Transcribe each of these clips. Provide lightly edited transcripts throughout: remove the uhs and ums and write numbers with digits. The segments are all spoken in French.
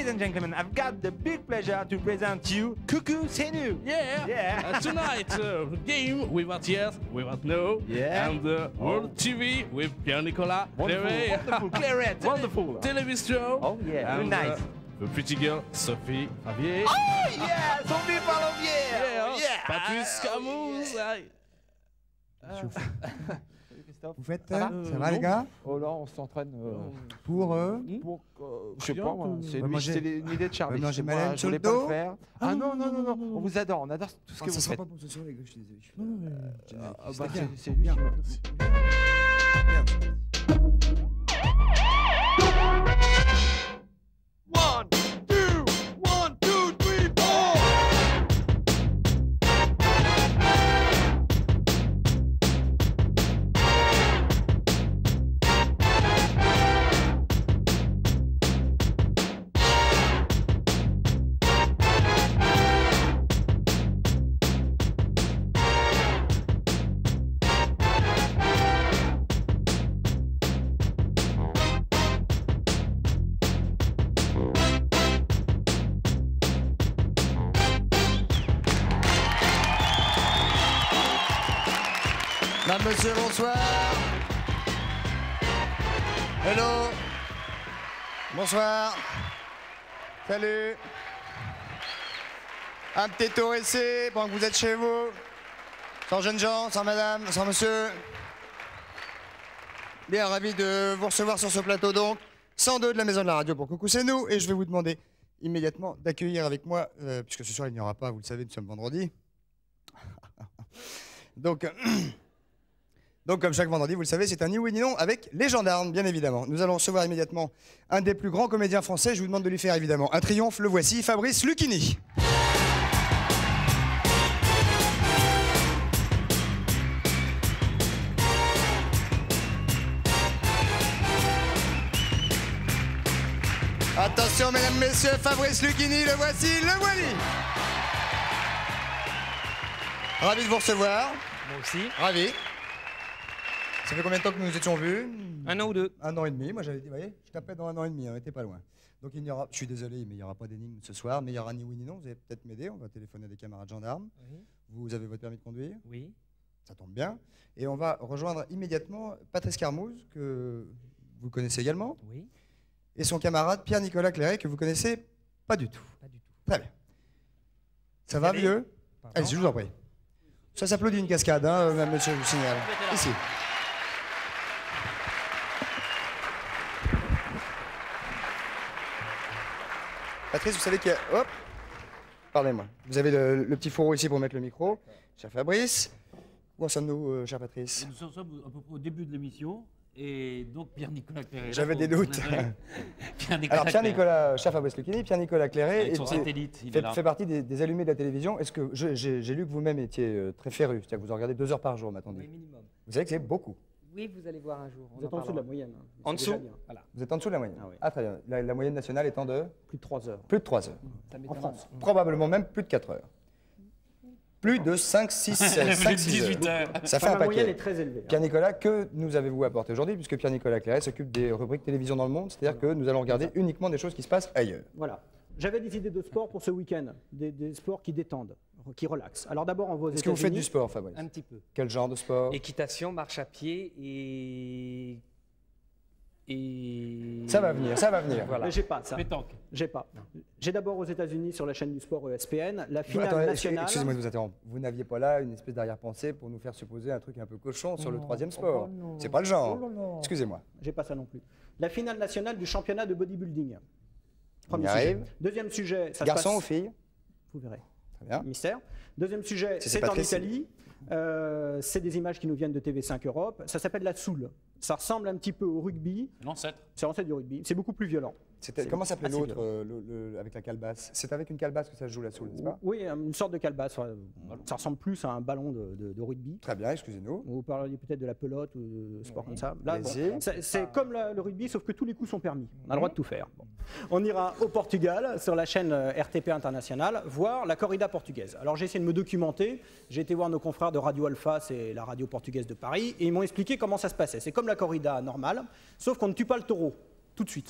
ladies and gentlemen, I've got the big pleasure to present you Coucou C'est nous. Yeah. Tonight, game without yes, without no. Yeah. And World TV with Pierre-Nicolas Claret. Wonderful, Claret, wonderful. Television show. Oh yeah, very And, nice. The pretty girl, Sophie Favier. Oh yeah, Sophie Favier. Yeah. Patrice Camus. Vous faites Ça va les gars? Oh là, on s'entraîne Pour je sais pas, moi, c'est une idée de Charlie. manger Moi, malade je sur voulais le pas dos. le faire. Ah non, on vous adore, on adore tout ce que ça vous sera faites. pas pour ce soir les gars, je suis désolé. C'est lui qui m'a... Madame, monsieur, bonsoir. Hello. Bonsoir. Salut. Un petit tour ici, pendant que vous êtes chez vous. Sans jeunes gens, sans madame, sans monsieur. Bien, ravi de vous recevoir sur ce plateau donc. 102 de la Maison de la Radio pour Coucou c'est nous. Et je vais vous demander immédiatement d'accueillir avec moi, puisque ce soir il n'y aura pas, vous le savez, nous sommes vendredi. Donc, comme chaque vendredi, vous le savez, c'est un ni oui ni non avec les gendarmes, bien évidemment. Nous allons recevoir immédiatement un des plus grands comédiens français. Je vous demande de lui faire évidemment un triomphe. Le voici, Fabrice Lucchini. Attention, mesdames, messieurs, Fabrice Lucchini, le voici, le voili. Ravi de vous recevoir. Moi aussi. Ravi. Ça fait combien de temps que nous nous étions vus? Un an ou deux. Un an et demi. Moi, j'avais dit, vous voyez, je tapais dans un an et demi, on n'était pas loin. Donc, il n'y aura, je suis désolé, mais il n'y aura pas d'énigme ce soir, mais il y aura ni oui ni non. Vous allez peut-être m'aider, on va téléphoner à des camarades gendarmes. Oui. Vous avez votre permis de conduire? Oui. Ça tombe bien. Et on va rejoindre immédiatement Patrice Carmouze, que vous connaissez également, Oui. et son camarade Pierre-Nicolas Claret, que vous connaissez pas du tout. Pas du tout. Très bien. Ça va, Allez. vieux? Pardon. Allez, je vous en prie. Ça s'applaudit une cascade, hein, même monsieur, je vous signale. Ici. Patrice, vous savez qu'il y a... Hop. Pardonnez-moi. Vous avez le petit fourreau ici pour mettre le micro. Cher Fabrice. Où en sommes-nous, cher Patrice? Nous sommes à peu près au début de l'émission. Et donc Pierre-Nicolas Claret. J'avais des doutes. Pierre-Nicolas Alors Pierre-Nicolas, cher Fabrice Lucchini, Pierre-Nicolas Claret Avec son satellite, il est là. fait partie des allumés de la télévision. Est-ce que j'ai lu que vous-même étiez très féru, c'est-à-dire que vous en regardez 2 heures par jour, m'attendez. Oui, minimum. Vous savez que c'est beaucoup. Oui, vous allez voir un jour. Vous êtes en dessous de la moyenne. Hein. En C'est déjà dessous bien. Voilà. Vous êtes en dessous de la moyenne. Ah oui. Ah très bien. La moyenne nationale étant de Plus de 3 heures. plus de 3 heures. Ça En m'étonne. France. Probablement même plus de 4 heures. Plus de 5, 6, 5, 6 18 heures. Ça fait Enfin, un la moyenne est paquet. très élevée. hein. Pierre-Nicolas, que nous avez-vous apporté aujourd'hui, puisque Pierre-Nicolas Claret s'occupe des rubriques télévision dans le monde, c'est-à-dire que nous allons regarder uniquement des choses qui se passent ailleurs. Voilà. J'avais des idées de sport pour ce week-end. Des sports qui détendent, qui relaxent. Alors d'abord, on va aux Est-ce que vous faites du États-Unis. sport, Fabrice? Un petit peu. Quel genre de sport? Équitation, marche à pied et... Ça va venir, ça va venir. Voilà. Mais j'ai pas ça. Pétanque. J'ai pas. J'ai d'abord aux États-Unis sur la chaîne du sport ESPN, la finale Attendez, nationale. excusez-moi de vous interrompre. Vous n'aviez pas là une espèce d'arrière-pensée pour nous faire supposer un truc un peu cochon sur le troisième sport? C'est pas le genre. Excusez-moi. J'ai pas ça non plus. La finale nationale du championnat de bodybuilding. On Premier y sujet. arrive. Deuxième sujet, ça se Garçon ou passe- fille? Vous verrez. Très bien. Mystère. Deuxième sujet, Si c'est c'est pas en très Italie. C'est des images qui nous viennent de TV5 Europe. Ça s'appelle la soule. Ça ressemble un petit peu au rugby. L'ancêtre. C'est l'ancêtre du rugby. C'est beaucoup plus violent. Comment s'appelait assez l'autre avec la calebasse? C'est avec une calebasse que ça se joue la soule, n'est-ce pas? Oui, une sorte de calebasse. Ça ressemble plus à un ballon de rugby. Très bien, excusez-nous. Vous parliez peut-être de la pelote ou de sport comme ça. Là, Allez-y. c'est comme le rugby, sauf que tous les coups sont permis. On a le droit de tout faire. Bon. On ira au Portugal, sur la chaîne RTP Internationale, voir la corrida portugaise. Alors j'ai essayé de me documenter. J'ai été voir nos confrères de Radio Alpha, c'est la radio portugaise de Paris, et ils m'ont expliqué comment ça se passait. C'est comme la corrida normale, sauf qu'on ne tue pas le taureau tout de suite.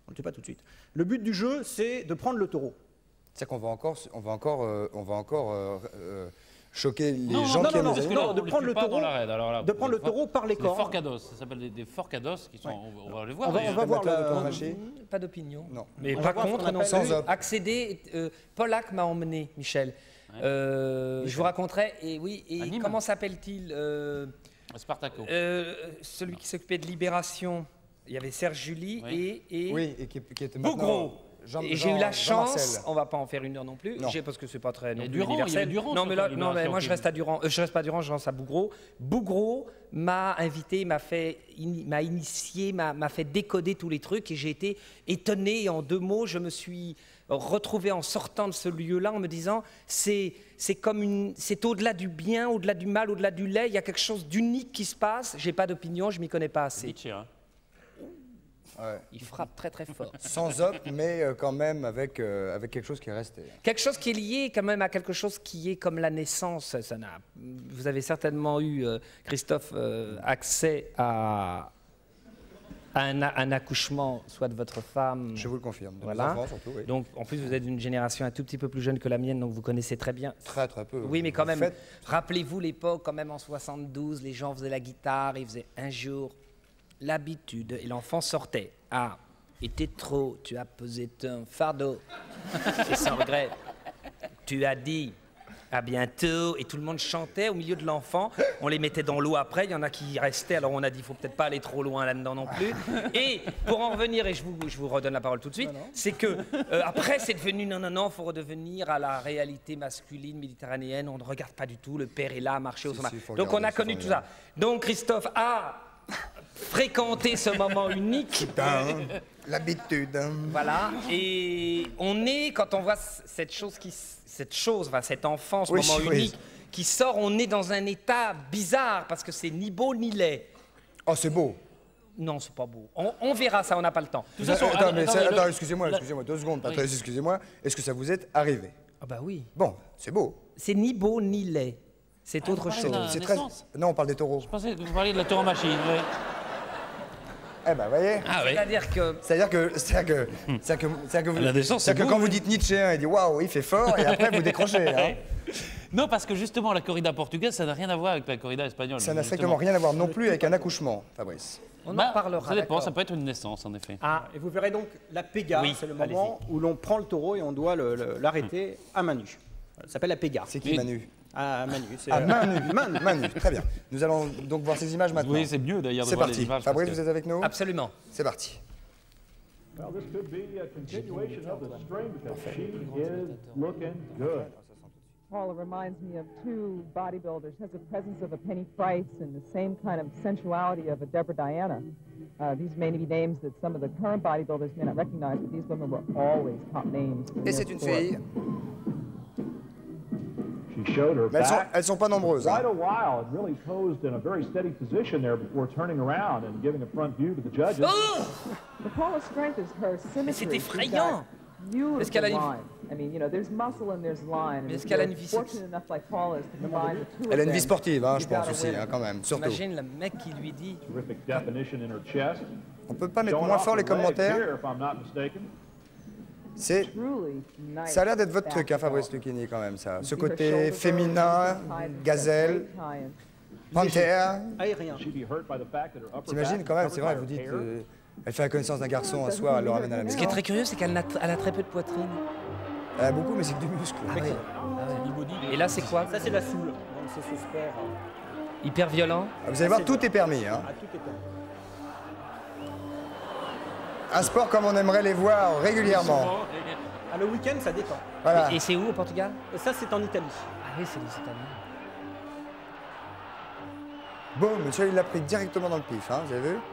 On ne le tue pas tout de suite. Le but du jeu, c'est de prendre le taureau. C'est-à-dire qu'on va encore choquer les Non, gens non, qui aiment non, les parce que animaux. là, de on prendre les le tue pas taureau- dans l'arène. Alors là, de prendre le des taureau par les Des cornes. forcados, ça s'appelle des forcados qui sont. On va les voir. On va d'ailleurs. voir Amateur de la- corps mâché. Pas d'opinion. Non. Mais On pas va voir ce contre qu'on non appelle plus. sans op. Accéder. Pollack m'a emmené, Michel. Je vous raconterai. Et oui. Et À Nîmes. comment s'appelle-t-il Spartaco. celui qui s'occupait de Libération. Il y avait Serge Julie Oui. et Oui, et qui était Bougro. maintenant Et j'ai eu la chance, Jean-Marcel. on va pas en faire une heure non plus, Non. parce que c'est pas très non Et plus Durand, il y universel. avait Durand non, sur mais là, la non, mais Libération moi je qui- reste à Durand, je reste pas à Durand, je reste à Bougro. Bougro m'a invité, m'a initié, m'a fait décoder tous les trucs et j'ai été étonné. Et en 2 mots, je me suis retrouvé en sortant de ce lieu-là en me disant c'est au-delà du bien, au-delà du mal, au-delà du laid. Il y a quelque chose d'unique qui se passe. J'ai pas d'opinion, je m'y connais pas assez. Nietzsche, hein. Ouais. Il frappe très très fort. Sans op, mais quand même avec quelque chose qui est resté. Quelque chose qui est lié quand même à quelque chose qui est comme la naissance. Vous avez certainement eu, Christophe, accès à un accouchement, soit de votre femme. Je vous le confirme. De Voilà. mes enfants surtout, oui. Donc, en plus, vous êtes d'une génération un tout petit peu plus jeune que la mienne, donc vous connaissez très bien. Très très peu. Oui, mais quand Vous même, faites- rappelez-vous l'époque, quand même en 72, les gens faisaient la guitare, ils faisaient un jour l'habitude, et l'enfant sortait. Ah, était trop, tu as posé ton fardeau. Et sans regret, tu as dit à bientôt, et tout le monde chantait au milieu de l'enfant. On les mettait dans l'eau après, il y en a qui restaient, alors on a dit, il faut peut-être pas aller trop loin là-dedans non plus. Et pour en revenir, et je vous redonne la parole tout de suite, c'est que après c'est devenu, non, il faut redevenir à la réalité masculine méditerranéenne, on ne regarde pas du tout, le père est là, marcher au sommet. si, faut Donc on regarder, a c'est connu tout ça. formidable. Donc Christophe a fréquenté ce moment unique. L'habitude. hein. Voilà, et on est, quand on voit cet enfant, ce Oui, moment oui. unique qui sort, on est dans un état bizarre parce que c'est ni beau ni laid. Oh, c'est beau. Non, c'est pas beau. On verra ça, on n'a pas le temps. De toute façon, Attends, excusez-moi, 2 secondes, Oui. Patrice, excusez-moi. Est-ce que ça vous est arrivé? Ah bah oui. Bon, c'est beau. C'est ni beau ni laid. C'est autre on parlait chose. d'un- C'est naissance. Non, on parle des taureaux. Je pensais que vous parliez de la tauromachine. Oui. Eh ben, voyez. Ah oui. C'est-à-dire que La naissance, c'est c'est-à-dire que beau, quand oui. vous dites Nietzsche, il dit waouh, il fait fort, et après vous décrochez. Hein. Non, parce que justement, la corrida portugaise, ça n'a rien à voir avec la corrida espagnole. Ça n'a justement. strictement rien à voir non plus avec un accouchement, Fabrice. on Bah, en parlera. Ça dépend, d'accord. ça peut être une naissance, en effet. Ah, Et vous verrez donc la péga, Oui, c'est le moment où l'on prend le taureau et on doit l'arrêter à main nue. Ça s'appelle la péga. C'est qui Oui. Manu? À main nue. c'est, Ah, main nue. Main nue, très bien. Nous allons donc voir ces images maintenant. Oui, c'est mieux d'ailleurs de C'est voir les parti. images. Fabrice, parce vous que- êtes avec nous? absolument. C'est parti. Well, this could be a continuation of the string because she is looking good. Paula reminds me of 2 bodybuilders. Has the presence of a Penny Price and the same kind of sensuality of a Deborah Diana. These may be names that some of the current bodybuilders may not recognize, but these women were always top names. in Et their c'est une sport. fille. She showed her Mais back elles sont pas nombreuses. quite Hein. a while and really posed in a very steady position there before turning around and giving a front view to the judges. But Paula's strength is her symmetry. c'est She's effrayant. got beautiful Est-ce qu'elle a une- line. I mean, you know, there's muscle and there's line. And Est-ce if qu'elle a you're une vie fortunate enough like Paula is to combine the two Elle a of une vie them, sportive, hein, je you've got pense a aussi, winner. hein, quand même, surtout. Imagine le mec qui lui dit. Terrific definition in her chest. On peut pas mettre Showing moins off fort her les legs commentaires. here, if I'm not mistaken. C'est, Truly nice ça a l'air d'être votre truc, hein, basketball. Fabrice Lucchini, quand même, ça. Ce You see her côté shoulders féminin, are tied, gazelle, great tie-in. panthère. aérien. She'd be hurt by the fact that her upper T'imagines back quand même, is c'est vrai, covered vous by dites, her hair. elle fait la connaissance d'un garçon un soir, elle le ramène à la Ce maison. qui est très curieux, c'est qu'elle elle a très peu de poitrine. Elle a beaucoup, mais c'est que du muscle. Ah oui. Et là, c'est quoi? Ça, c'est la soule. Donc, c'est ce sport. Hyper violent. Ah, vous allez voir, tout est permis. Hein. À tout état. Un sport comme on aimerait les voir régulièrement. Ah, le week-end, ça détend. Voilà. Et c'est où au Portugal? Et ça, c'est en Italie. Ah oui, c'est les Italiens. Boum, monsieur, il l'a pris directement dans le pif, hein, vous avez vu?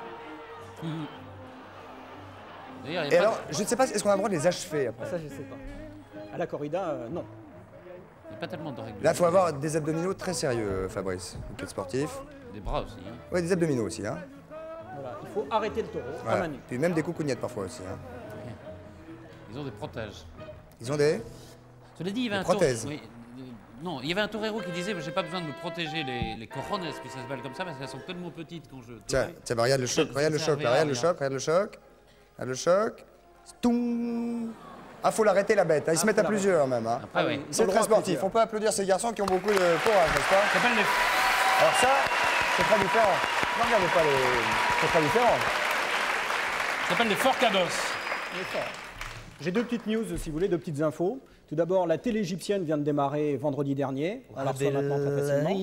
D'ailleurs, il y Et a pas- alors, je ne sais pas, est-ce qu'on a le droit de les achever après? Ça, je sais pas. À la corrida, non. il n'y a pas tellement de règles. Là, il faut avoir des abdominaux très sérieux, Fabrice. Vous êtes sportif. Des bras aussi. Hein. Oui, des abdominaux aussi. Hein. Voilà. Il faut arrêter le taureau à Voilà. main nue. Puis même des coucougnettes parfois aussi. Hein. Ils ont des protèges. Ils ont des... Cela dit, il y avait Des un prothèses. oui, non, il y avait un torero qui disait j'ai pas besoin de me protéger les corones, puis ça se balle comme ça parce qu'elles sont tellement petites quand je. Tiens, tiens, bah, regarde le choc, Ça regarde le choc, servira là, à regarde le rien. choc, regarde le choc. Ah, le choc. Stoum. Ah, faut l'arrêter la bête. Ils se mettent à plusieurs même. Hein. Ah oui. C'est très sportif. On peut applaudir ces garçons qui ont beaucoup de courage, n'est-ce pas? Ça s'appelle les... Alors ça, c'est très différent. Non, regardez pas les... C'est très différent. Ça s'appelle les Forcados. J'ai deux petites news, si vous voulez, deux petites infos. Tout d'abord, la télé égyptienne vient de démarrer vendredi dernier. On la reçoit maintenant très facilement.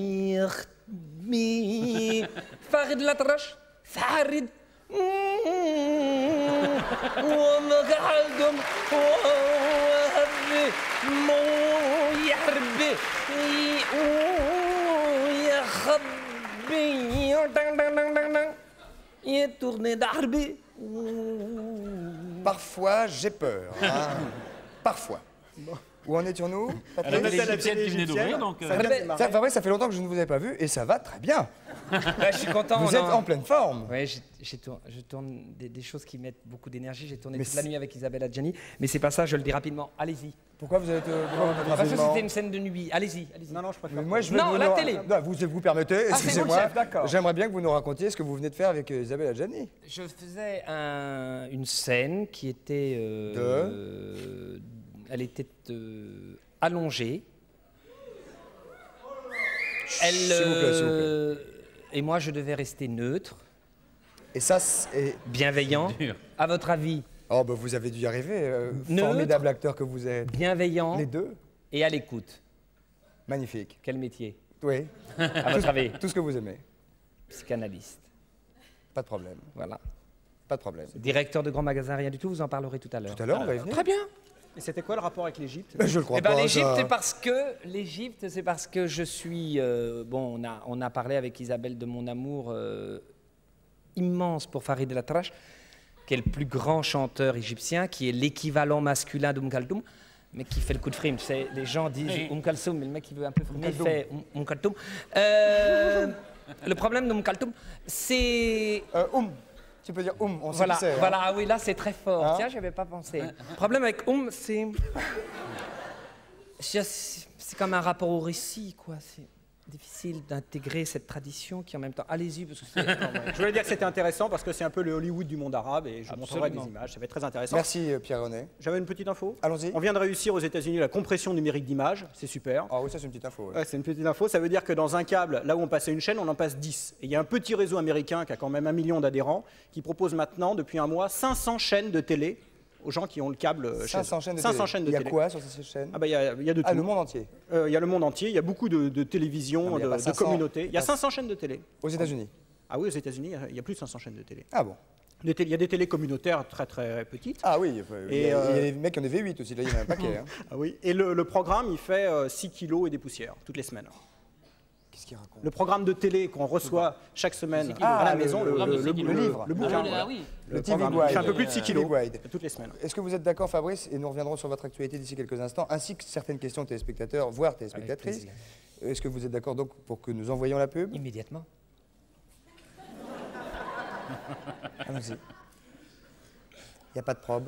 Farid Latrache, Farid. Parfois, j'ai peur. Hein. Parfois. Où en étions-nous? Elle a la télé qui venait d'ouvrir, donc... Ça fait longtemps que je ne vous ai pas vu et ça va très bien. Je suis content. Vous êtes en pleine forme. Oui, je tourne des choses qui mettent beaucoup d'énergie. J'ai tourné toute la nuit avec Isabelle Adjani, mais c'est pas ça, je le dis rapidement. Allez-y. Pourquoi vous êtes Parce que c'était une scène de nuit. Allez-y. Non, je préfère. Moi, je veux non, la télé. Non, vous permettez, Ah, c'est vous le excusez-moi. chef, d'accord. J'aimerais bien que vous nous racontiez ce que vous venez de faire avec Isabelle Adjani. Je faisais une scène qui était... elle était allongée. S'il vous plaît. Et moi, je devais rester neutre. Et ça, c'est... Bienveillant. À votre avis? Oh, bah vous avez dû y arriver. Neutre. Formidable acteur que vous êtes. Bienveillant. Les deux. Et à l'écoute. Magnifique. Quel métier? Oui. À votre avis? Tout ce que vous aimez. Psychanalyste. Pas de problème. Voilà. Pas de problème. Directeur de grand magasin, rien du tout, vous en parlerez tout à l'heure. Tout à l'heure, on va y venir. Très bien. Et c'était quoi le rapport avec l'Égypte? Je le crois Eh ben, pas. l'Égypte, ça. c'est parce que je suis... bon, on a parlé avec Isabelle de mon amour immense pour Farid El Atrache, qui est le plus grand chanteur égyptien, qui est l'équivalent masculin d'Kaltoum, mais qui fait le coup de frime. Tu sais, les gens disent Kalsoum, mais le mec, il veut un peu frimer, il fait Kaltoum. Le problème d'Kaltoum, c'est... Tu peux dire on voilà, sait qui c'est. voilà, ah oui, là c'est très fort. Hein? Tiens, j'y avais pas pensé. Le problème avec c'est comme un rapport au récit, quoi. C'est difficile d'intégrer cette tradition qui en même temps... Allez-y, parce que c'est... Je voulais dire que c'était intéressant parce que c'est un peu le Hollywood du monde arabe et je vous montrerai des images, ça va être très intéressant. Merci Pierre-René. J'avais une petite info. Allons-y. On vient de réussir aux États-Unis la compression numérique d'images, c'est super. Ah oui, ça c'est une petite info. Ouais. Ouais, c'est une petite info, ça veut dire que dans un câble, là où on passait une chaîne, on en passe 10. Et il y a un petit réseau américain qui a quand même 1 million d'adhérents qui propose maintenant, depuis un mois, 500 chaînes de télé aux gens qui ont le câble chez eux. 500 chaînes de 500 télé. chaînes de Il y a télé. quoi sur ces chaînes? Ah bah il y a de tout. Ah, le monde entier. Il y a le monde entier, il y a beaucoup de télévisions, Non, mais il y a pas de 500. communautés. Il y a 500 chaînes de télé. Aux États-Unis. Ah oui, aux États-Unis, il y a plus de 500 chaînes de télé. Ah bon. Il y a des télés communautaires très très petites. Ah oui, il y a des mecs qui en ont V8 aussi, là il y en a un paquet. Hein. Ah oui. Et le programme, il fait 6 kilos et des poussières toutes les semaines. Qu'est-ce qu'il raconte? Le programme de télé qu'on reçoit chaque semaine à la maison, le livre. le bouquin. Ah oui. Le TV programme, Guide. il fait un peu plus de 6 kilos TV Guide. toutes les semaines. Est-ce que vous êtes d'accord, Fabrice? Et nous reviendrons sur votre actualité d'ici quelques instants, ainsi que certaines questions téléspectateurs, voire téléspectatrices. Est-ce que vous êtes d'accord donc pour que nous envoyions la pub? Immédiatement. Allons-y. Il n'y a pas de probe.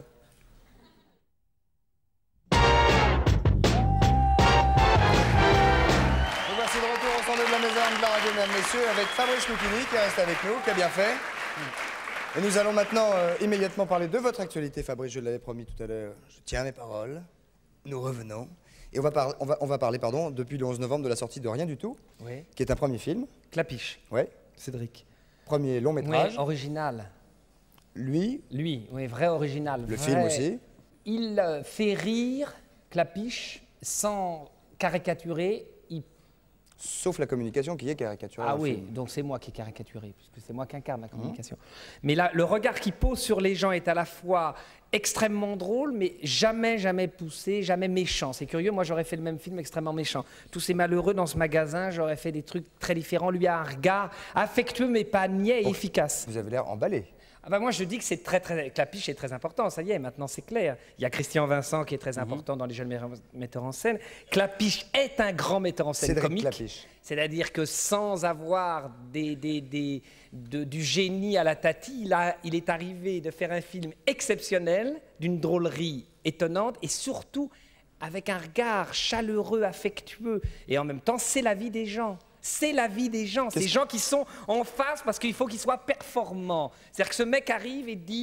Nous voici de retour au centre de la maison de la radio, mesdames, messieurs, avec Fabrice Lucchini qui reste avec nous, qui a bien fait. Et nous allons maintenant immédiatement parler de votre actualité, Fabrice, je l'avais promis tout à l'heure. Je tiens mes paroles. Nous revenons. Et on va parler, depuis le 11 novembre de la sortie de Rien du tout, Oui. qui est un premier film. Clapiche. Ouais. Cédric. Premier long métrage. Oui, original. Lui, Lui, oui, vrai original. le vrai. film aussi. Il fait rire Clapiche sans caricaturer. Sauf la communication qui est caricaturale. Ah dans le oui, film. donc c'est moi qui ai caricaturé, puisque c'est moi qui incarne la communication. Mais là, le regard qu'il pose sur les gens est à la fois extrêmement drôle, mais jamais poussé, jamais méchant. C'est curieux, moi j'aurais fait le même film extrêmement méchant. Tous ces malheureux dans ce magasin, j'aurais fait des trucs très différents. Lui a un regard affectueux, mais pas niais et efficace. Vous avez l'air emballé. Ah bah moi je dis que c'est très Clapiche est très important, ça y est, maintenant c'est clair. Il y a Christian Vincent qui est très important dans les jeunes metteurs en scène. Clapiche est un grand metteur en scène Cédric comique. Clapiche. C'est-à-dire que sans avoir du génie à la Tati, il est arrivé de faire un film exceptionnel, d'une drôlerie étonnante et surtout avec un regard chaleureux, affectueux. Et en même temps, c'est la vie des gens. C'est la vie des gens. Ces gens qui sont en face parce qu'il faut qu'ils soient performants. C'est-à-dire que ce mec arrive et dit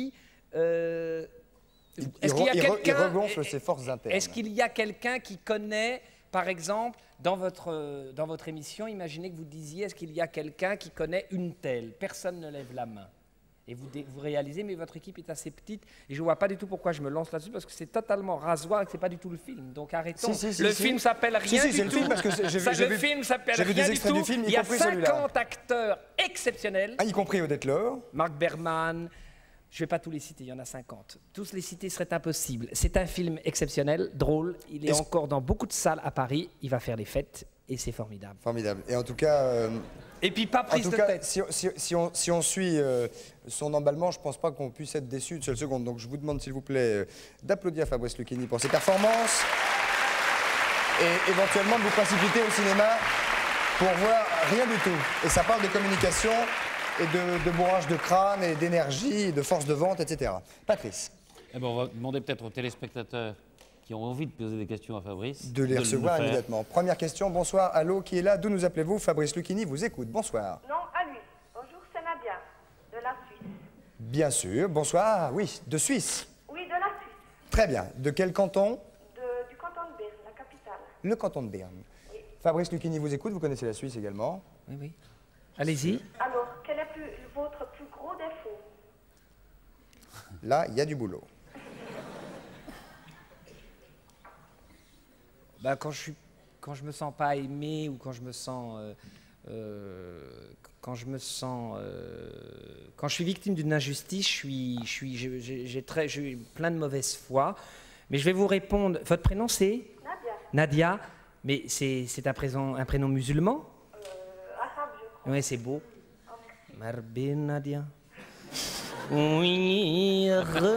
Est-ce qu'il y a il quelqu'un... regonfle ses forces internes. Est-ce qu'il y a quelqu'un qui connaît, par exemple, dans votre émission, imaginez que vous disiez, est-ce qu'il y a quelqu'un qui connaît une telle? Personne ne lève la main. Et vous réalisez, mais votre équipe est assez petite, et je ne vois pas du tout pourquoi je me lance là-dessus, parce que c'est totalement rasoir et que ce n'est pas du tout le film. Donc arrêtons. Le film s'appelle rien du c'est tout. le film, parce que Le film s'appelle rien du tout. Film, il y a 50 acteurs exceptionnels. Ah, y compris Odette Laure. Marc Berman. Je ne vais pas tous les citer, il y en a 50. Tous les citer serait impossible. C'est un film exceptionnel, drôle. Il est encore dans beaucoup de salles à Paris. Il va faire les fêtes et c'est formidable. Formidable. Et en tout cas... Et puis pas prise de tête. Si on suit son emballement, je ne pense pas qu'on puisse être déçu une seule seconde. Donc je vous demande s'il vous plaît d'applaudir Fabrice Lucchini pour ses performances et éventuellement de vous précipiter au cinéma pour voir rien du tout. Et ça parle de communication et de bourrage de crâne et d'énergie, de force de vente, etc. Patrice. Eh ben, on va demander peut-être aux téléspectateurs qui ont envie de poser des questions à Fabrice. De les recevoir immédiatement. Première question, bonsoir, allô, qui est là? D'où nous appelez-vous? Fabrice Lucchini vous écoute, bonsoir. Non, à lui. Bonjour, c'est Nadia, de la Suisse. Bien sûr, bonsoir, oui, de Suisse. Oui, de la Suisse. Très bien, de quel canton? Du canton de Berne, la capitale. Le canton de Berne. Oui. Fabrice Lucchini vous écoute, vous connaissez la Suisse également? Oui, oui. Allez-y. Alors, quel est votre plus gros défaut? Là, il y a du boulot. Ben, quand je me sens pas aimé ou quand je me sens quand je suis victime d'une injustice, j'ai plein de mauvaise foi. Mais je vais vous répondre. Votre prénom c'est Nadia. Nadia. Mais c'est un prénom musulman? Arabe, je crois. Oui, c'est beau. Marbi Nadia. Oui,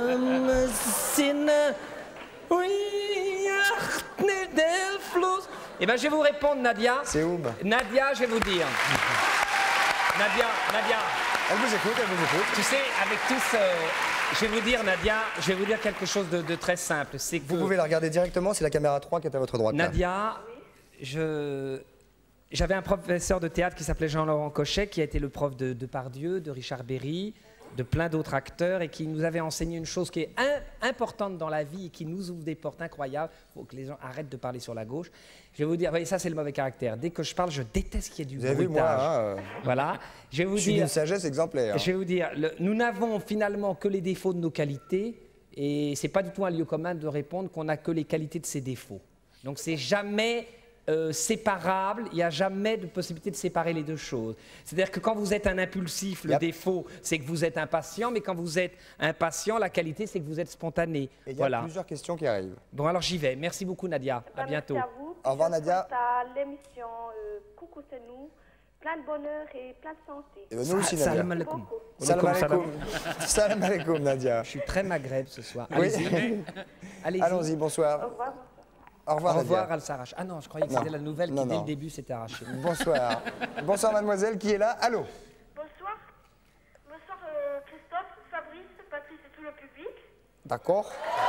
eh bien, je vais vous répondre, Nadia. C'est où? Nadia, je vais vous dire. Nadia. Elle vous écoute. Tu sais, avec tous... je vais vous dire, Nadia, je vais vous dire quelque chose de très simple. C'est que vous pouvez la regarder directement, c'est la caméra 3 qui est à votre droite. Nadia, j'avais un professeur de théâtre qui s'appelait Jean-Laurent Cochet, qui a été le prof de Depardieu, de Richard Berry, de plein d'autres acteurs, et qui nous avait enseigné une chose qui est importante dans la vie et qui nous ouvre des portes incroyables. Il faut que les gens arrêtent de parler sur la gauche. Je vais vous dire, voyez, ça c'est le mauvais caractère. Dès que je parle, je déteste qu'il y ait du bruitage. Vous avez vu, moi, voilà. Je vais vous suis d'une sagesse exemplaire. Je vais vous dire, nous n'avons finalement que les défauts de nos qualités, et c'est pas du tout un lieu commun de répondre qu'on n'a que les qualités de ses défauts. Donc c'est jamais séparable, il n'y a jamais de possibilité de séparer les deux choses. C'est-à-dire que quand vous êtes un impulsif, le défaut, c'est que vous êtes impatient, mais quand vous êtes impatient, la qualité, c'est que vous êtes spontané. Et il y a plusieurs questions qui arrivent. Bon, alors j'y vais. Merci beaucoup, Nadia. À bientôt. Merci à vous. Au revoir, Nadia. À l'émission Coucou, c'est nous. Plein de bonheur et plein de santé. Et nous aussi, Nadia. Salam alaikum. Salam alaikum. Salam alaikum, Nadia. Je suis très maghreb ce soir. Oui. Allez-y. Allons-y, bonsoir. Au revoir. Au revoir, Au revoir, Nadia. elle s'arrache. Ah non, je croyais que c'était la nouvelle qui, dès le début, s'était arrachée. Bonsoir. Bonsoir, mademoiselle, qui est là? Allô? Bonsoir. Bonsoir, Christophe, Fabrice, Patrice et tout le public. D'accord.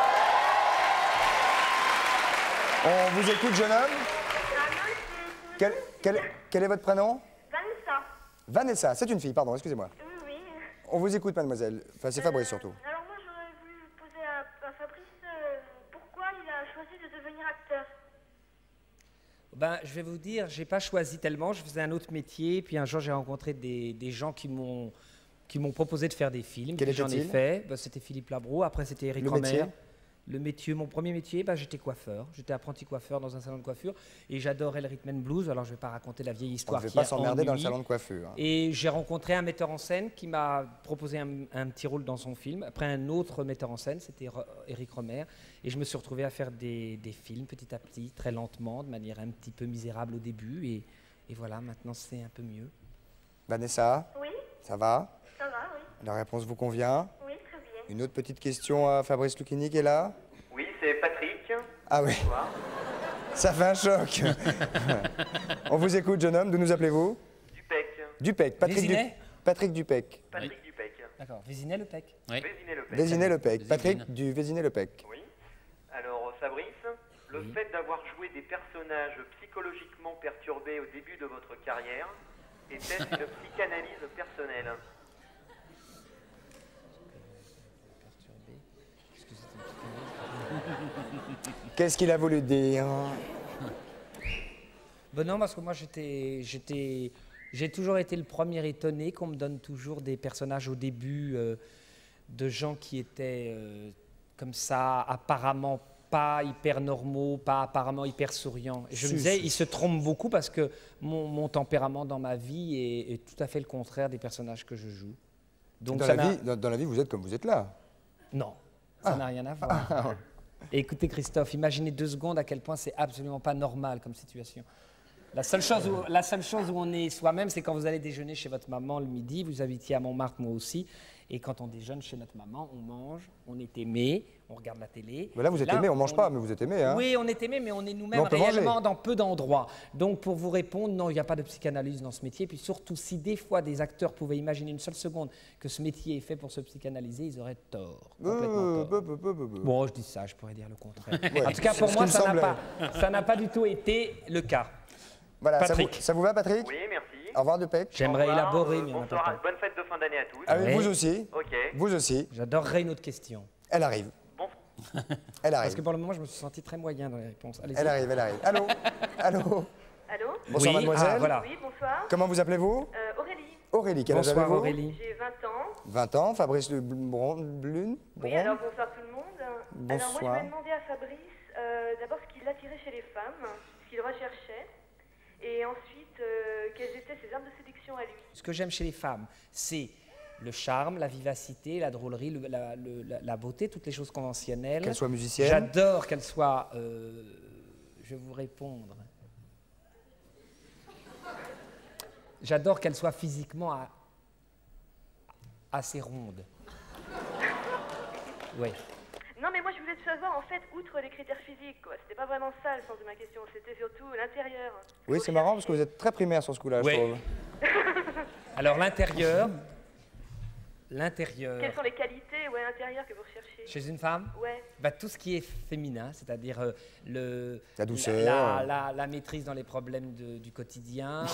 On vous écoute, jeune homme. Quel est votre prénom? Vanessa. Vanessa, c'est une fille, pardon, excusez-moi. Oui. On vous écoute, mademoiselle. Enfin, c'est Fabrice surtout. Alors moi, j'aurais voulu poser à Fabrice pourquoi il a choisi de devenir acteur. Ben, je vais vous dire, j'ai pas choisi tellement. Je faisais un autre métier, puis un jour j'ai rencontré des gens qui m'ont proposé de faire des films. Quel J'en ai était-il? fait. Ben, c'était Philippe Labro. Après, c'était Éric Le Romer. métier? Le métier, mon premier métier, ben, j'étais coiffeur. J'étais apprenti coiffeur dans un salon de coiffure et j'adorais le rhythm and blues. Alors, je vais pas raconter la vieille histoire. On ne devait pas s'emmerder dans le salon de coiffure. Et j'ai rencontré un metteur en scène qui m'a proposé un petit rôle dans son film. Après, un autre metteur en scène, c'était Éric Romer. Et je me suis retrouvé à faire des films petit à petit, très lentement, de manière un petit peu misérable au début. Et voilà, maintenant, c'est un peu mieux. Vanessa? Oui. Ça va? Ça va, oui. La réponse vous convient? Oui, très bien. Une autre petite question à Fabrice Lucchini qui est là? Oui, c'est Patrick. Ah oui. Bonsoir. Ça fait un choc. On vous écoute, jeune homme. D'où nous appelez-vous? Dupec. Dupec. Patrick Dupec. Patrick Dupec. D'accord. Vésinet-le-Pec. Oui. Vésinet-le-Pec. Vésinet-le-Pec. Patrick du Vésinet-le-Pec. Oui. Alors, Fabrice, le fait d'avoir joué des personnages psychologiquement perturbés au début de votre carrière, était-ce une psychanalyse personnelle? Qu'est-ce qu'il a voulu dire? Ben non, parce que moi, j'ai toujours été le premier étonné qu'on me donne toujours des personnages au début de gens qui étaient comme ça, apparemment pas hyper normaux, pas apparemment hyper souriants. Et je me disais, ils se trompent beaucoup parce que mon tempérament dans ma vie est tout à fait le contraire des personnages que je joue. Donc dans la vie, vous êtes comme vous êtes là. Non, ça n'a rien à voir. Et écoutez Christophe, imaginez 2 secondes à quel point c'est absolument pas normal comme situation. La seule chose où on est soi-même, c'est quand vous allez déjeuner chez votre maman le midi, vous habitiez à Montmartre, moi aussi, et quand on déjeune chez notre maman, on mange, on est aimé, on regarde la télé. Mais là, vous êtes aimé, on mange pas, mais vous êtes aimé, hein? Oui, on est aimé, mais on est nous-mêmes réellement dans peu d'endroits. Donc, pour vous répondre, non, il n'y a pas de psychanalyse dans ce métier. Puis surtout, si des fois des acteurs pouvaient imaginer une seule seconde que ce métier est fait pour se psychanalyser, ils auraient tort, complètement tort. Bon, je dis ça, je pourrais dire le contraire. En tout cas, pour moi, ça n'a pas du tout été le cas. Voilà, Patrick. Ça vous va, Patrick? Oui, merci. Au revoir, Depec. J'aimerais élaborer, mais bonsoir, bonne fête de fin d'année à tous. Ah oui, vous aussi. Ok. Vous aussi. J'adorerais une autre question. Elle arrive. Bon. Elle arrive. Parce que pour le moment, je me suis senti très moyen dans les réponses. Elle arrive, elle arrive. Allô? Allô? Allô? Bonsoir, oui, mademoiselle. voilà. Oui, bonsoir. Comment vous appelez-vous? Aurélie. Aurélie, quel âge avez-vous? Bonsoir, Aurélie. J'ai 20 ans. 20 ans, Fabrice Blune. Oui, alors bonsoir tout le monde. Bonsoir. Alors moi, je voulais demander à Fabrice d'abord ce qu'il attirait chez les femmes, ce qu'il recherchait, et ensuite quelles étaient ses armes de séduction à lui. Ce que j'aime chez les femmes, c'est le charme, la vivacité, la drôlerie, la beauté, toutes les choses conventionnelles. Qu'elle soit musicienne. J'adore qu'elle soit... je vais vous répondre. J'adore qu'elle soit physiquement assez ronde. Oui. Non, mais moi je voulais savoir, en fait, outre les critères physiques, quoi. C'était pas vraiment ça le sens de ma question, c'était surtout l'intérieur. Oui, c'est marrant parce que vous êtes très primaire sur ce coup-là, je trouve. Alors l'intérieur... Quelles sont les qualités intérieures que vous recherchez chez une femme? Ouais. Bah, tout ce qui est féminin, c'est-à-dire la douceur, la maîtrise dans les problèmes du quotidien,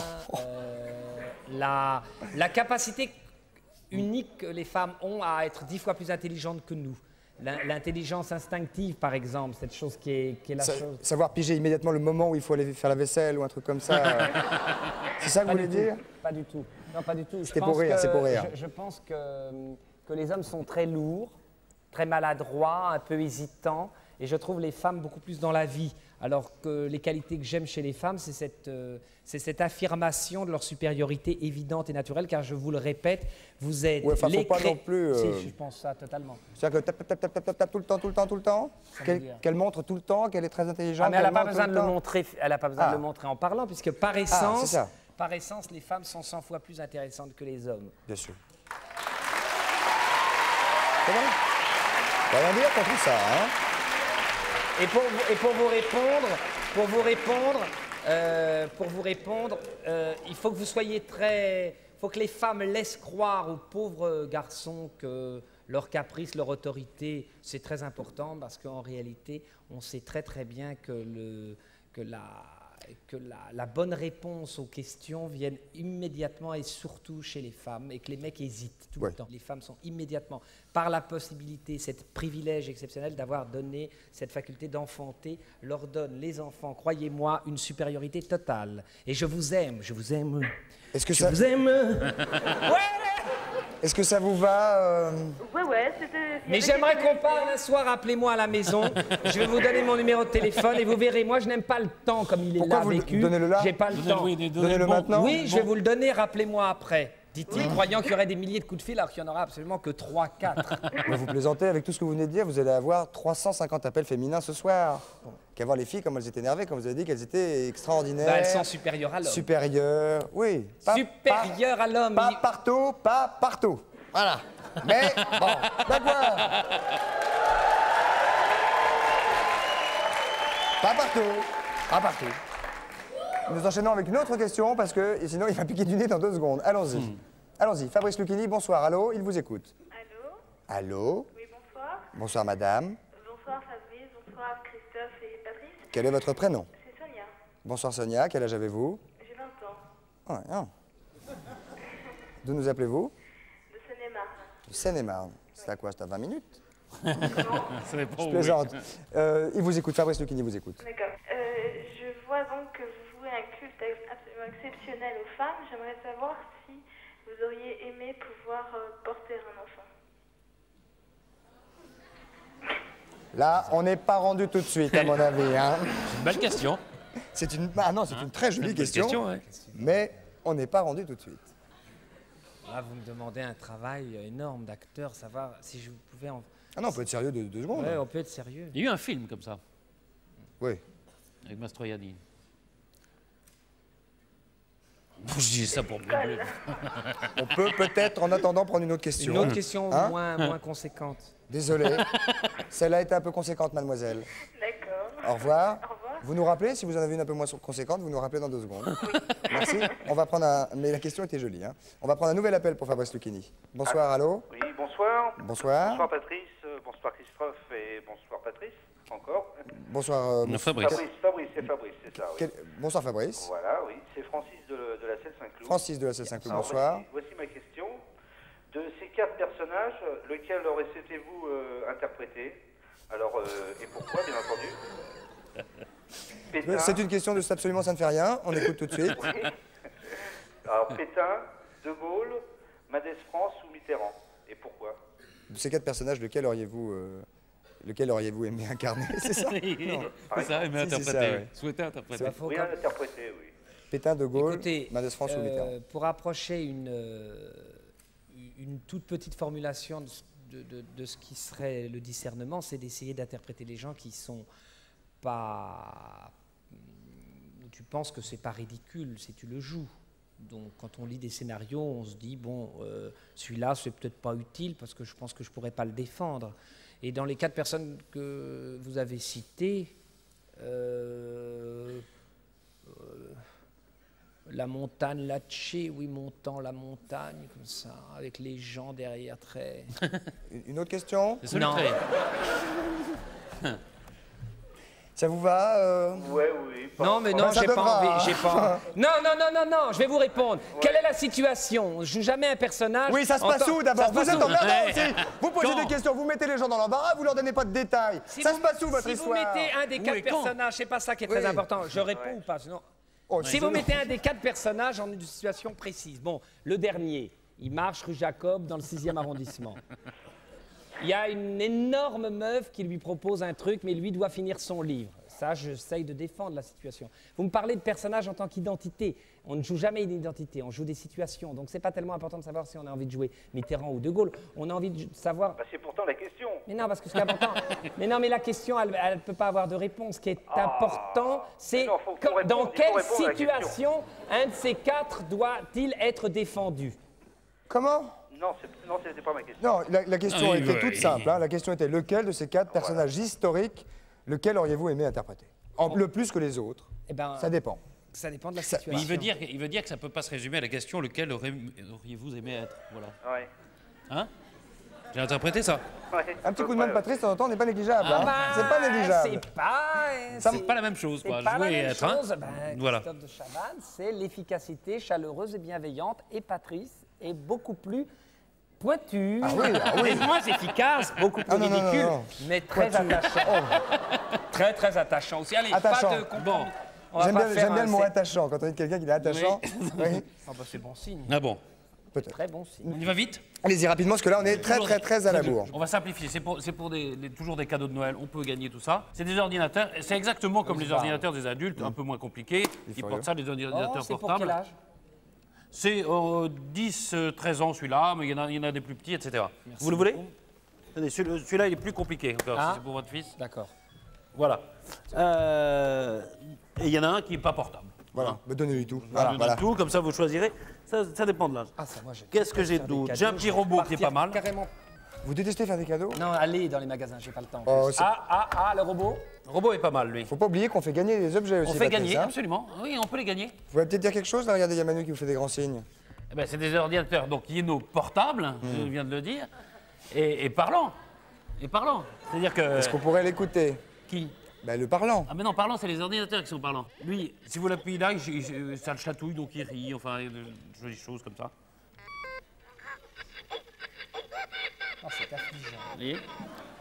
la capacité unique que les femmes ont à être 10 fois plus intelligentes que nous. L'intelligence instinctive, par exemple, cette chose qui est la chose... Savoir piger immédiatement le moment où il faut aller faire la vaisselle ou un truc comme ça. C'est ça que vous voulez dire? Pas du tout. Non, pas du tout. C'était pour rire, c'est pour rire. Je pense que les hommes sont très lourds, très maladroits, un peu hésitants, et je trouve les femmes beaucoup plus dans la vie. Alors que les qualités que j'aime chez les femmes, c'est cette affirmation de leur supériorité évidente et naturelle, car je vous le répète, vous êtes faut pas non plus... Si, je pense ça totalement. C'est-à-dire que tape tout le temps, qu'elle montre tout le temps, qu'elle est très intelligente. Ah, mais elle n'a pas besoin de le montrer. Elle n'a pas besoin de le montrer en parlant, puisque par essence, les femmes sont 100 fois plus intéressantes que les hommes. Bien sûr. C'est bon? On va rien dire contre ça, hein? Et pour vous répondre, il faut que vous soyez il faut que les femmes laissent croire aux pauvres garçons que leur caprice, leur autorité, c'est très important, parce qu'en réalité, on sait très très bien que la bonne réponse aux questions viennent immédiatement et surtout chez les femmes, et que les mecs hésitent tout le temps. Les femmes sont immédiatement, par la possibilité, cet privilège exceptionnel d'avoir donné cette faculté d'enfanter, leur donne, les enfants, croyez-moi, une supériorité totale. Et je vous aime, je vous aime. Est-ce que je vous aime. Est-ce que ça vous va Ouais, c'était... Mais j'aimerais qu'on parle un soir, appelez-moi à la maison. Je vais vous donner mon numéro de téléphone et vous verrez, moi je n'aime pas le temps comme il est là vécu. Donnez-le là. J'ai pas le temps. Donnez-le maintenant. Oui, je vais vous le donner, rappelez-moi après. Dit-il, croyant qu'il y aurait des milliers de coups de fil, alors qu'il n'y en aura absolument que 3-4. Mais vous plaisantez, avec tout ce que vous venez de dire, vous allez avoir 350 appels féminins ce soir. Qu'à voir les filles, comme elles étaient énervées, quand vous avez dit qu'elles étaient extraordinaires. Bah, elles sont supérieures à l'homme. Supérieures, oui. Supérieures à l'homme. Pas partout, pas partout. Voilà. Mais, bon, d'accord. Pas partout. Pas partout. Nous enchaînons avec une autre question, parce que sinon il va piquer du nez dans 2 secondes. Allons-y. Allons-y. Fabrice Lucchini, bonsoir. Allô, il vous écoute. Allô? Allô? Oui, bonsoir. Bonsoir, madame. Bonsoir, Fabrice. Bonsoir, Christophe et Patrice. Quel est votre prénom? C'est Sonia. Bonsoir, Sonia. Quel âge avez-vous? J'ai 20 ans. Ah, ah. D'où nous appelez-vous? De Seine-et-Marne. De Seine-et-Marne. C'est à quoi? C'est à 20 minutes? Ça dépend Je où, plaisante. oui. Il vous écoute, Fabrice Lucchini vous écoute. D'accord. Je vois donc que vous vouez un culte absolument exceptionnel aux femmes. J'aimerais savoir si vous auriez aimé pouvoir porter un enfant. Là, on n'est pas rendu tout de suite, à mon avis. Hein. C'est une belle question. C'est une... Ah non, c'est une très jolie question, ouais. mais on n'est pas rendu tout de suite. Là, vous me demandez un travail énorme d'acteur, savoir si je pouvais en... Ah non, on peut être sérieux de 2 secondes. Ouais, on peut être sérieux. Il y a eu un film comme ça. Oui. Avec Mastroianni. Je dis ça pour blabler. On peut peut-être, en attendant, prendre une autre question. Une autre question Hein moins conséquente. Désolé. Celle-là a été un peu conséquente, mademoiselle. D'accord. Au revoir. Au revoir. Vous nous rappelez, si vous en avez une un peu moins conséquente, vous nous rappelez dans 2 secondes. Merci. On va prendre un... Mais la question était jolie. Hein. On va prendre un nouvel appel pour Fabrice Lucchini. Bonsoir, allô. Oui, bonsoir. Bonsoir. Bonsoir Patrice, bonsoir Christophe et bonsoir Patrice, encore. Bonsoir. Fabrice. Fabrice, c'est ça, oui. Bonsoir, Fabrice. Voilà, oui, c'est Francis de la Selle Saint-Cloud. Francis de la Selle Saint-Cloud, Alors, bonsoir. Voici ma question. De ces 4 personnages, lequel aurait souhaité-vous interpréter? Alors, et pourquoi, bien entendu? Pétain. C'est une question de absolument ça ne fait rien. On écoute tout de suite. Oui. Alors, Pétain, De Gaulle, Mendès France ou Mitterrand? Et pourquoi? De ces 4 personnages, lequel auriez-vous aimé incarner? C'est ça? Non. C'est ça, aimé Si, c'est interpréter. ça, ouais. Souhaiter interpréter. Bah, faut Oui, quand- interpréter, oui. Pétain, De Gaulle, Écoutez, Mendès France ou Mitterrand? pour approcher une toute petite formulation de ce qui serait le discernement, c'est d'essayer d'interpréter les gens qui sont pas... où tu penses que c'est pas ridicule si tu le joues. Donc quand on lit des scénarios, on se dit, bon, celui-là, c'est peut-être pas utile parce que je pense que je pourrais pas le défendre. Et dans les 4 personnes que vous avez citées, la montagne Latché, oui, montant la montagne, comme ça, avec les gens derrière très... Une autre question? C'est celui très. Ça vous va Ouais, oui. Non, mais non, ça j'ai pas devra, envie. hein. J'ai pas... Non, je vais vous répondre. Quelle est la situation? Je joue jamais un personnage... Oui, ça se en passe tant- où d'abord? Ça se Vous passe êtes où emmerdant aussi. Vous posez Quand des questions, vous mettez les gens dans l'embarras, vous leur donnez pas de détails. Ça se passe où votre Si vous histoire? mettez un des Où 4 et quand personnages, c'est pas ça qui est Oui. très important. Je réponds ou pas? Sinon... Oh, Si vous mettez un des 4 personnages en une situation précise, bon, le dernier, il marche rue Jacob dans le 6e arrondissement. Il y a une énorme meuf qui lui propose un truc, mais lui doit finir son livre. Ça, j'essaye de défendre la situation. Vous me parlez de personnages en tant qu'identité. On ne joue jamais une identité, on joue des situations. Donc, c'est pas tellement important de savoir si on a envie de jouer Mitterrand ou De Gaulle. On a envie de savoir... Bah, c'est pourtant la question. Mais non, parce que ce qui est important... Mais non, mais la question, elle ne peut pas avoir de réponse. Ce qui est important, c'est non, faut dans répondre, il faut quelle répondre à la situation un de ces 4 doit-il être défendu? Comment? Non, c'était pas ma question. Non, la question Ah oui, était ouais. toute simple. Hein. La question était lequel de ces 4 personnages historiques, lequel auriez-vous aimé interpréter? Le plus que les autres. Eh ben, Ça dépend. ça dépend de la Ça- situation. Mais il veut dire que ça peut pas se résumer à la question lequel auriez-vous aimé être. Voilà. Ouais. Hein? J'ai interprété ça. Ouais. Un petit coup de main de Patrice, de temps en temps, n'est pas négligeable. hein. c'est pas négligeable. C'est pas la même chose, quoi. C'est pas la Jouer et même être. Hein? chose. Ben, Voilà. Christophe de Chavannes, c'est l'efficacité chaleureuse et bienveillante. Et Patrice est beaucoup plus pointu, et moins efficace, beaucoup plus Ah, non, non, ridicule, non, non. mais très Pointu. attachant. Très, très attachant aussi. Allez, Attachant. pas de compromis. On va J'aime pas bien, faire j'aime bien un- le mot c'est- attachant. Quand on dit quelqu'un qui est attachant. Oui. Ah bah, c'est bon signe. Ah bon. Peut-être. Très bon signe. On y va vite? Allez-y rapidement, parce que là, on est très, Toujours très, des- très à la bourre. On va simplifier. C'est pour toujours des cadeaux de Noël. On peut gagner tout ça. C'est des ordinateurs. C'est exactement comme les ordinateurs des adultes, un peu moins compliqués. Ils furieux. portent ça, les ordinateurs Oh, c'est pour portables. quel âge? C'est 10, 13 ans celui-là, mais il y en a des plus petits, etc. Vous le voulez? Attendez, celui-là, il est plus compliqué encore, Ah. si c'est pour votre fils. D'accord. Voilà. Et il y en a un qui n'est pas portable. Voilà, bah, donnez-lui tout. Je Voilà, donne voilà. tout, comme ça vous choisirez. Ça dépend de l'âge. Ah, ça, moi, j'ai- Qu'est-ce que j'ai faire des d'autre? cadeaux, J'ai un petit je vais robot qui est partir pas mal. Carrément. Vous détestez faire des cadeaux? Non, allez dans les magasins, j'ai pas le temps. Oh, c'est- Le robot. Le robot est pas mal, lui. Faut pas oublier qu'on fait gagner des objets aussi. On fait Patrice, gagner, hein. absolument. Oui, on peut les gagner. Vous pouvez peut-être dire quelque chose là? Regardez, il y a Manu qui vous fait des grands signes. Eh ben, c'est des ordinateurs, donc Yeno portables, je viens de le dire, et parlants. Et parlants. C'est-à-dire que. Est-ce qu'on pourrait l'écouter? Qui? Ben, le parlant. Ah mais non, parlant, c'est les ordinateurs qui sont parlants. Lui, si vous l'appuyez là, ça le chatouille, donc il rit, enfin, il y a de jolies choses comme ça. Oh, c'est affligeant. Vous voyez?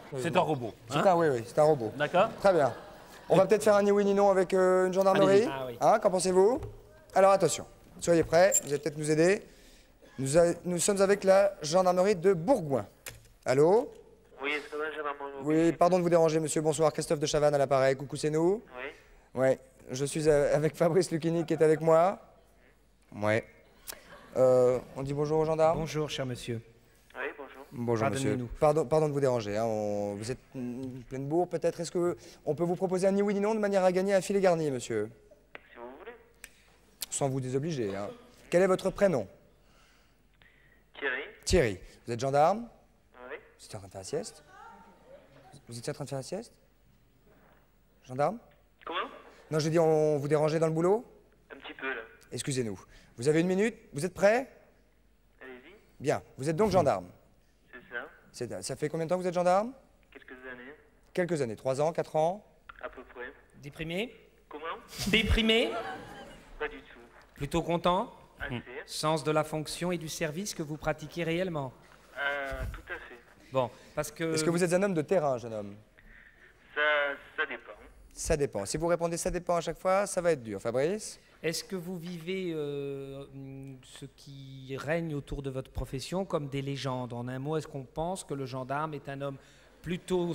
C'est un robot. C'est un, oui, c'est un robot. D'accord. Très bien. On va peut-être faire un ni oui ni non avec une gendarmerie. Ah oui. Hein, qu'en pensez-vous? Alors attention, soyez prêts, vous allez peut-être nous aider. Nous sommes avec la gendarmerie de Bourgoin. Allô? Oui, est-ce que la gendarmerie... Oui, pardon de vous déranger, monsieur. Bonsoir, Christophe de Chavannes à l'appareil. Coucou, c'est nous. Oui. Ouais, je suis avec Fabrice Lucchini qui est avec moi. Ouais. On dit bonjour aux gendarmes? Bonjour, cher monsieur. Oui, bonjour. Bonjour, monsieur. Pardon de vous déranger. Hein. Vous êtes pleine bourre, peut-être. Est-ce qu'on peut vous proposer un ni oui ni non de manière à gagner un filet garni, monsieur? Si vous voulez. Sans vous désobliger. Hein. Quel est votre prénom? Thierry. Thierry. Vous êtes gendarme? Oui. Vous étiez en train de faire la sieste? Vous étiez en train de faire la sieste? Gendarme? Comment? Non, je dis, on vous dérangeait dans le boulot? Un petit peu, là. Excusez-nous. Vous avez une minute? Vous êtes prêts? Allez-y. Bien. Vous êtes donc gendarme? C'est ça. Ça fait combien de temps que vous êtes gendarme? Quelques années. Quelques années. 3 ans, 4 ans? À peu près. Déprimé? Comment? Déprimé? Pas du tout. Plutôt content? Assez. Sens de la fonction et du service que vous pratiquez réellement? Tout à fait. Bon, parce que... Est-ce que vous êtes un homme de terrain, jeune homme? Ça dépend. Ça dépend. Si vous répondez ça dépend à chaque fois, ça va être dur. Fabrice? Est-ce que vous vivez ce qui règne autour de votre profession comme des légendes? En un mot, est-ce qu'on pense que le gendarme est un homme plutôt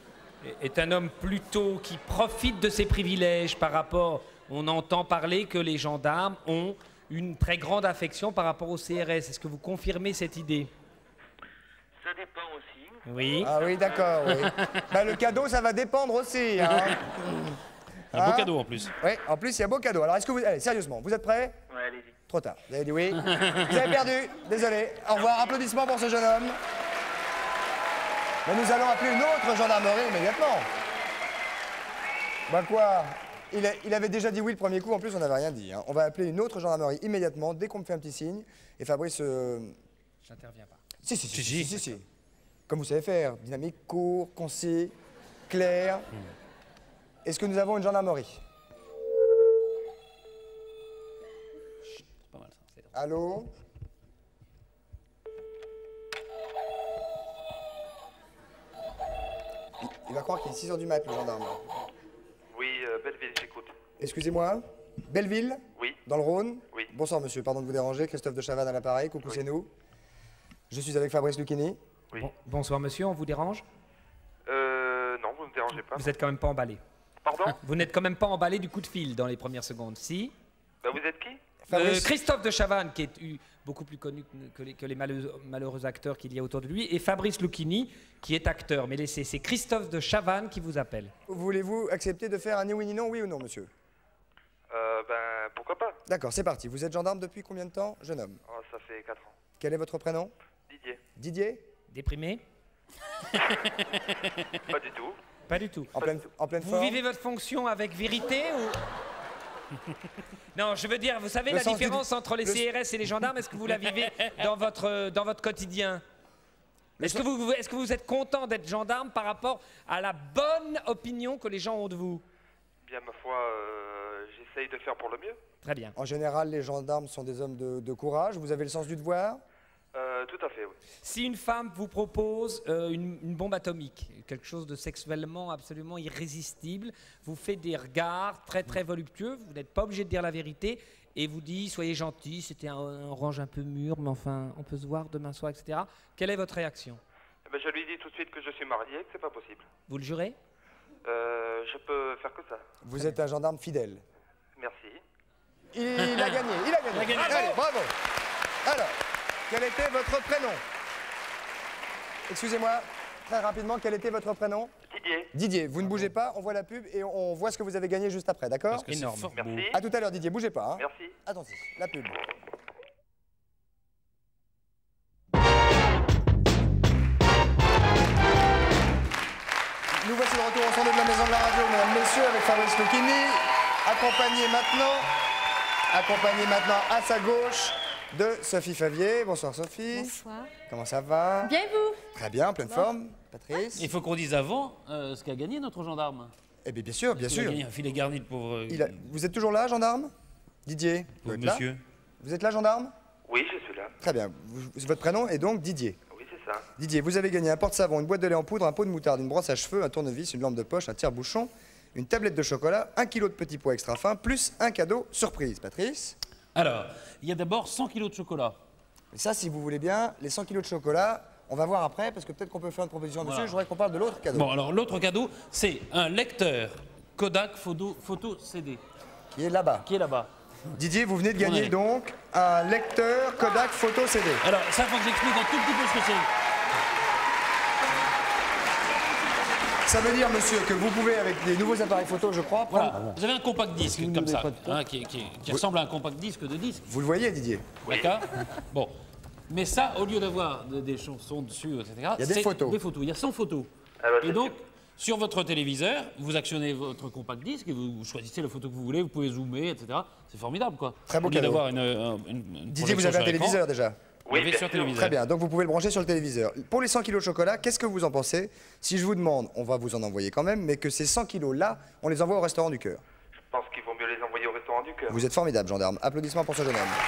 qui profite de ses privilèges par rapport... On entend parler que les gendarmes ont une très grande affection par rapport au CRS. Est-ce que vous confirmez cette idée? Ça dépend aussi. Oui. Ah oui, d'accord, oui. Bah, le cadeau, ça va dépendre aussi. Hein. Un beau cadeau en plus. Oui, en plus, il y a beau cadeau. Alors, est-ce que vous... Allez, sérieusement, vous êtes prêts? Ouais, allez-y. Trop tard. Vous avez dit oui. Vous avez perdu. Désolé. Au revoir. Applaudissements pour ce jeune homme. Mais nous allons appeler une autre gendarmerie immédiatement. Bah quoi? Il avait déjà dit oui le premier coup, en plus on n'avait rien dit. Hein. On va appeler une autre gendarmerie immédiatement, dès qu'on me fait un petit signe. Et Fabrice... J'interviens pas. Si. Comme vous savez faire, dynamique, court, concis, clair. Est-ce que nous avons une gendarmerie? C'est pas mal ça. Allô? Il va croire qu'il est 6 h du mat, le gendarme. Oui, Belleville, j'écoute. Excusez-moi, Belleville? Oui. Dans le Rhône? Oui. Bonsoir monsieur, pardon de vous déranger, Christophe de Chavannes à l'appareil, coucou c'est nous. Je suis avec Fabrice Lucchini. Oui. Bonsoir monsieur, on vous dérange? Non, vous ne me dérangez pas. Vous êtes quand même pas emballé. Pardon? Vous n'êtes quand même pas emballé du coup de fil dans les premières secondes, si? Bah, vous êtes qui? Christophe de Chavannes, qui est beaucoup plus connu que les malheureux acteurs qu'il y a autour de lui, et Fabrice Lucchini, qui est acteur. Mais c'est Christophe de Chavannes qui vous appelle. Voulez-vous accepter de faire un ni oui ni non, oui ou non, monsieur? Ben, pourquoi pas? D'accord, c'est parti. Vous êtes gendarme depuis combien de temps, jeune homme? Oh, ça fait 4 ans. Quel est votre prénom? Didier. Didier? Déprimé? Pas du tout. Pas du tout. En pleine Vous forme? vivez votre fonction avec vérité ou... Non, je veux dire, vous savez Le la sens du- différence entre les CRS et les gendarmes, est-ce que vous la vivez dans votre quotidien? Est-ce que vous êtes content d'être gendarme par rapport à la bonne opinion que les gens ont de vous? Bien, ma foi, j'essaye de faire pour le mieux. Très bien. En général, les gendarmes sont des hommes de courage. Vous avez le sens du devoir? Tout à fait, oui. Si une femme vous propose une bombe atomique, quelque chose de sexuellement absolument irrésistible, vous fait des regards très très voluptueux, vous n'êtes pas obligé de dire la vérité, et vous dit soyez gentil, c'était un orange un peu mûr, mais enfin on peut se voir demain soir, etc. Quelle est votre réaction? Ben, je lui dis tout de suite que je suis marié et que c'est pas possible. Vous le jurez? Je peux faire que ça. Vous êtes un gendarme fidèle. Merci. Il a gagné, il a gagné. Allez, bravo. Alors, quel était votre prénom? Excusez-moi, très rapidement, quel était votre prénom? Didier. Didier, vous ne bougez pas, on voit la pub et on voit ce que vous avez gagné juste après, d'accord? Parce que c'est fort beau. Merci. À tout à l'heure, Didier, bougez pas. Hein. Merci. Attention, la pub. Nous voici de retour au centre de la maison de la radio, mesdames, messieurs, avec Fabrice Lucchini, accompagné maintenant à sa gauche de Sophie Favier. Bonsoir Sophie. Bonsoir. Comment ça va? Bien vous? Très bien, pleine forme. Patrice? Il faut qu'on dise avant ce qu'a gagné notre gendarme. Eh bien, bien sûr, bien Il a sûr. gagné un filet garni de pauvre... Vous êtes toujours là, gendarme? Didier? Vous Pauvre êtes là? monsieur. Vous êtes là, gendarme? Oui, je suis là. Très bien. Votre prénom est donc Didier. Oui, c'est ça. Didier, vous avez gagné un porte-savon, une boîte de lait en poudre, un pot de moutarde, une brosse à cheveux, un tournevis, une lampe de poche, un tire-bouchon, une tablette de chocolat, 1 kg de petits pois extra fins, plus un cadeau surprise. Patrice? Alors, il y a d'abord 100 kilos de chocolat. Et ça, si vous voulez bien, les 100 kilos de chocolat, on va voir après, parce que peut-être qu'on peut faire une proposition dessus. Voilà. Je voudrais qu'on parle de l'autre cadeau. Bon, alors l'autre cadeau, c'est un lecteur Kodak photo CD. Qui est là-bas. Qui est là-bas. Didier, vous venez de gagner donc un lecteur Kodak photo CD. Alors, ça, faut que j'explique un tout petit peu ce que c'est. Ça veut dire, monsieur, que vous pouvez, avec des nouveaux appareils photo, je crois, prendre... Voilà, vous avez un compact disque comme ça, hein, qui ressemble à un compact disque de disque. Vous le voyez, Didier? D'accord. Bon. Mais ça, au lieu d'avoir des chansons dessus, etc., il y a des photos. Des photos. Il y a 100 photos. Alors, et donc, sur votre téléviseur, vous actionnez votre compact disque et vous choisissez la photo que vous voulez, vous pouvez zoomer, etc. C'est formidable, quoi. Très beau au lieu cadeau. d'avoir une Didier, vous avez un téléviseur déjà? Oui, bien sur sûr. téléviseur. Très bien, donc vous pouvez le brancher sur le téléviseur. Pour les 100 kilos de chocolat, qu'est-ce que vous en pensez? Si je vous demande, on va vous en envoyer quand même, mais que ces 100 kilos-là, on les envoie au restaurant du cœur. Je pense qu'il vaut mieux les envoyer au restaurant du cœur. Vous êtes formidable, gendarme. Applaudissements pour ce jeune homme.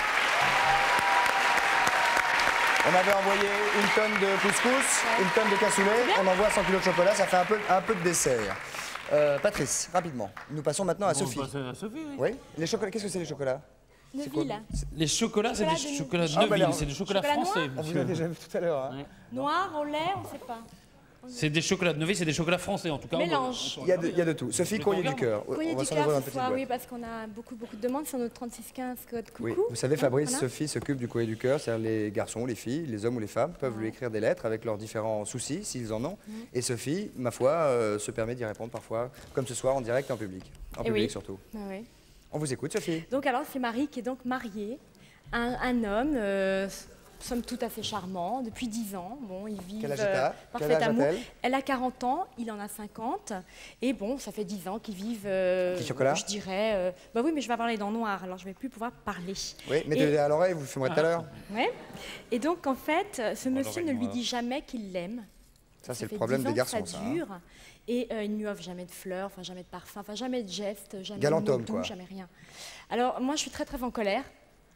On avait envoyé une tonne de couscous, une tonne de cassoulet, on envoie 100 kilos de chocolat, ça fait un peu de dessert. Patrice, rapidement, nous passons maintenant à Sophie. On passe à Sophie, oui. Oui, les chocolats, qu'est-ce que c'est les chocolats? Neuville. Les chocolats, c'est des chocolats de Ah, bah, Neuville, alors, c'est des chocolats chocolat français. On vous l'a déjà vu tout à l'heure. Hein. Noir, au lait, on ne sait pas. C'est des chocolats de Neuville, c'est des chocolats français en tout cas. Mélange. Il y a de tout. Sophie, courrier du cœur. Courrier On va du s'en cœur ouvrir un ce petit soir, boîte. oui, parce qu'on a beaucoup de demandes sur notre 3615 code coucou. Oui, vous savez, Fabrice, Voilà. Sophie s'occupe du courrier du cœur, c'est-à-dire les garçons, les filles, les hommes ou les femmes peuvent lui écrire des lettres avec leurs différents soucis, s'ils en ont. Et Sophie, ma foi, se permet d'y répondre parfois, comme ce soir, en direct et en public. En public surtout. Ah oui. On vous écoute, Sophie. Donc alors, c'est Marie qui est donc mariée, un homme, somme toute assez charmant, depuis 10 ans. Bon, ils vivent Quel âge a-t-elle? parfait Quel âge amour. a-t-elle? Elle a 40 ans, il en a 50. Et bon, ça fait 10 ans qu'ils vivent, Petit chocolat? je dirais... bah oui, mais je vais avoir les dents noires, alors je ne vais plus pouvoir parler. Oui, mettez-le à l'oreille, vous le fumerez tout à l'heure. Ouais. Et donc, en fait, ce monsieur ne lui dit jamais qu'il l'aime. Ça, c'est le fait problème 10 des ans que garçons, ça ça. hein. dure. Et il ne lui offre jamais de fleurs, enfin jamais de parfum, enfin jamais de gestes, jamais Galant de mots homme, doux, quoi. jamais rien. Alors moi, je suis très en colère.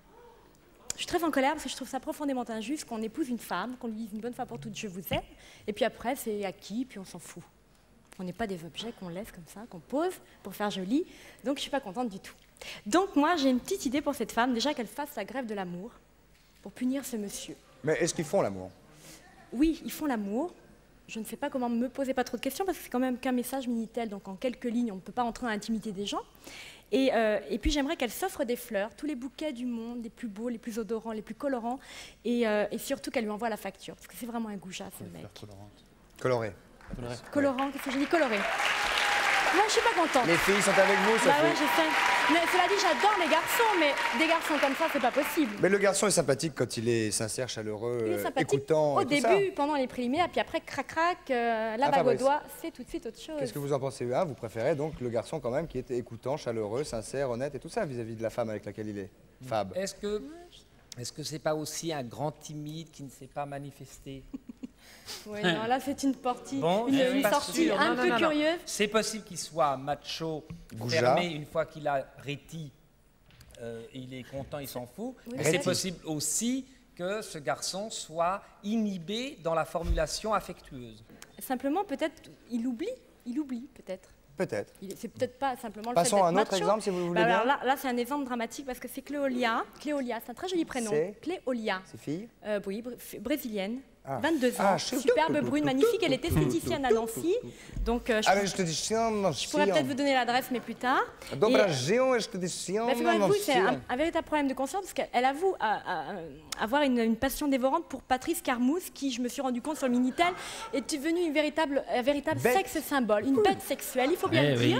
Je suis très en colère parce que je trouve ça profondément injuste qu'on épouse une femme, qu'on lui dise une bonne fois pour toutes je vous aime, et puis après c'est acquis, puis on s'en fout. On n'est pas des objets qu'on laisse comme ça, qu'on pose pour faire joli, donc je suis pas contente du tout. Donc moi j'ai une petite idée pour cette femme, déjà qu'elle fasse la grève de l'amour pour punir ce monsieur. Mais est-ce qu'ils font l'amour? Oui, ils font l'amour. Je ne sais pas comment me poser pas trop de questions parce que c'est quand même qu'un message Minitel, donc en quelques lignes, on ne peut pas entrer dans l'intimité des gens. Et puis j'aimerais qu'elle s'offre des fleurs, tous les bouquets du monde, les plus beaux, les plus odorants, les plus colorants, et surtout qu'elle lui envoie la facture, parce que c'est vraiment un goujat ce mec. Coloré. Colorant, qu'est-ce que j'ai dit? Coloré. Moi, je suis pas contente. Les filles sont avec vous, Sophie? Bah ouais, je sais. Mais cela dit, j'adore les garçons, mais des garçons comme ça, c'est pas possible. Mais le garçon est sympathique quand il est sincère, chaleureux, Il est sympathique écoutant. au et tout ça. début, pendant les préliminaires, puis après, crac-crac, la bague au Fabrice. doigt, c'est tout de suite autre chose. Qu'est-ce que vous en pensez? Vous préférez donc le garçon quand même qui est écoutant, chaleureux, sincère, honnête et tout ça vis-à-vis de la femme avec laquelle il est? Fab. Est-ce que c'est pas aussi un grand timide qui ne s'est pas manifesté? Oui, non, là, c'est une partie, Bon, une sortie un peu curieuse. C'est possible qu'il soit macho, Goujat. fermé une fois qu'il a réti. Il est content, il s'en fout. Oui, Mais c'est c'est possible aussi que ce garçon soit inhibé dans la formulation affectueuse. Simplement, peut-être, il oublie peut-être. Peut-être. C'est peut-être pas simplement le Passons fait à un d'être autre macho. exemple, si vous le voulez Alors bien. là, c'est un exemple dramatique parce que c'est Cléolia. Cléolia, c'est un très joli prénom. C'est Cléolia. C'est fille? Oui, brésilienne. Ah. 22 ans, Ah, superbe brune, magnifique. Elle est esthéticienne à Nancy. Donc, je te dis je pourrais peut-être vous donner l'adresse, mais plus tard. Dobra région, je te dis Bah, figurez-vous, c'est un véritable problème de conscience parce qu'elle avoue avoir une passion dévorante pour Patrice Carmouze, qui, je me suis rendu compte sur le Minitel, est devenu un véritable Bête. sexe symbole, une bête sexuelle, il faut bien le dire.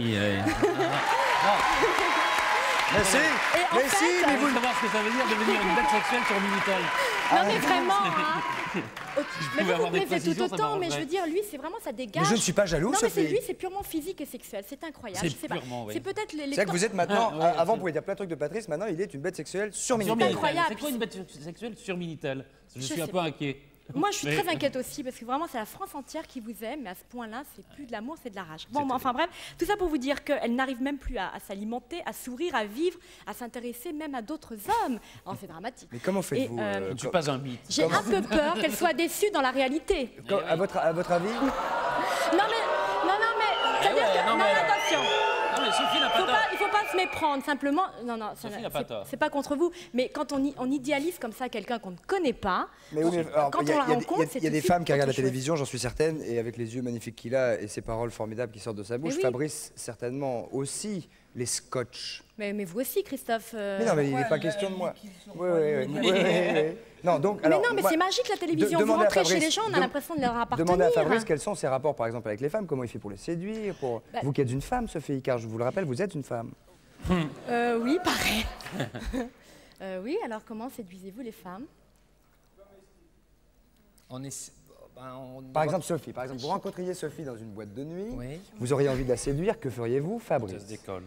Mais si, Et en mais fait, si, mais Vous vous... savoir ce que ça veut dire devenir une bête sexuelle sur Minitel. Non mais vraiment, hein. Mais pouvez avoir vous des pouvez faire tout précisions, ça autant, mais je m'arrangerait. veux dire, lui, c'est vraiment, ça dégage. Mais je ne suis pas jaloux, Non, mais Sophie. c'est lui, c'est purement physique et sexuel, c'est incroyable. C'est je sais pas. purement, oui. C'est peut-être les C'est que vous êtes maintenant, Ah, ouais, avant c'est- vous pouvez dire plein de trucs de Patrice, maintenant il est une bête sexuelle sur Sur Minitel. Minitel. incroyable. C'est quoi une bête sexuelle sur Minitel? Je suis un sais peu inquiet. Moi, je suis très inquiète aussi, parce que vraiment, c'est la France entière qui vous aime, mais à ce point-là, c'est plus de l'amour, c'est de la rage. Bon, enfin bref, tout ça pour vous dire qu'elle n'arrive même plus à s'alimenter, à sourire, à vivre, à s'intéresser même à d'autres hommes. Alors, c'est dramatique. Mais comment faites-vous Je ne suis pas un mythe. J'ai un peu peur qu'elle soit déçue dans la réalité. À votre avis? Non, mais, c'est-à-dire que, non, attention. Non, mais Sophie n'a pas tort. Il ne faut pas se méprendre, simplement. Non, Sophie n'a pas tort. c'est pas contre vous, mais quand on idéalise comme ça quelqu'un qu'on ne connaît pas, Mais oui, alors, quand on la rencontre, c'est il y a des tout de femmes suite qui regardent la autre chose. télévision, j'en suis certaine, et avec les yeux magnifiques qu'il a et ses paroles formidables qui sortent de sa bouche, oui. Fabrice certainement aussi les scotch. Mais vous aussi, Christophe. Mais non, mais il n'est pas question de moi. Oui. Non, donc, alors, mais c'est magique la télévision. Vous demandez à rentrez chez Fabrice- les gens, on a l'impression de leur appartenir. Demandez à Fabrice quels sont ses rapports, par exemple, avec les femmes, comment il fait pour les séduire, Bah- vous qui êtes une femme, Sophie, car je vous le rappelle, vous êtes une femme. Oui, pareil. Oui, alors comment séduisez-vous les femmes? Par exemple, Sophie, vous rencontriez Sophie dans une boîte de nuit, vous auriez envie de la séduire, que feriez-vous, Fabrice? Ça se décolle.